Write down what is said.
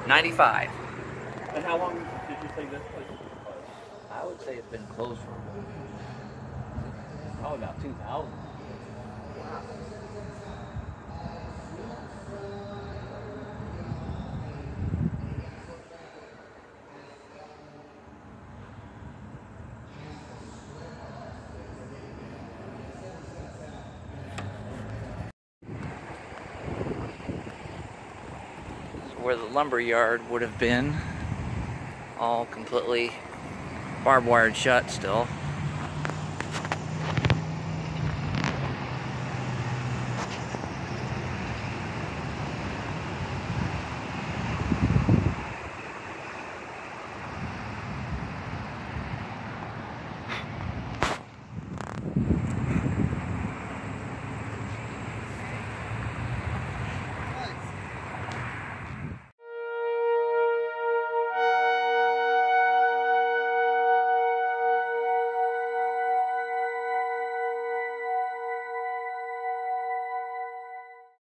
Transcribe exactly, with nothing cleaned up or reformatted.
ninety-five. And how long did you say this place was? I would say it's been closed for Probably about two thousand. where the lumber yard would have been, all completely barbed wired shut still.